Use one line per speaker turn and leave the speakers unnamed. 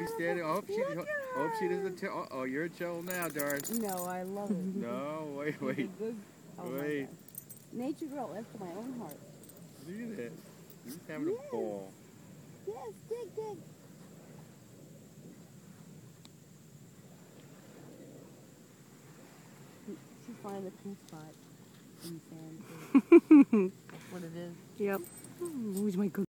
standing. I hope she doesn't tell. Oh, you're in trouble now, darn.
No, I love it.
No, wait.
Oh
Wait.
my God. Nature girl after my own heart.
Look at this. He's having a ball.
Yes, dig. She's finding the cool spot in the sand. That's what it is.
Yep. Oh, he's my good.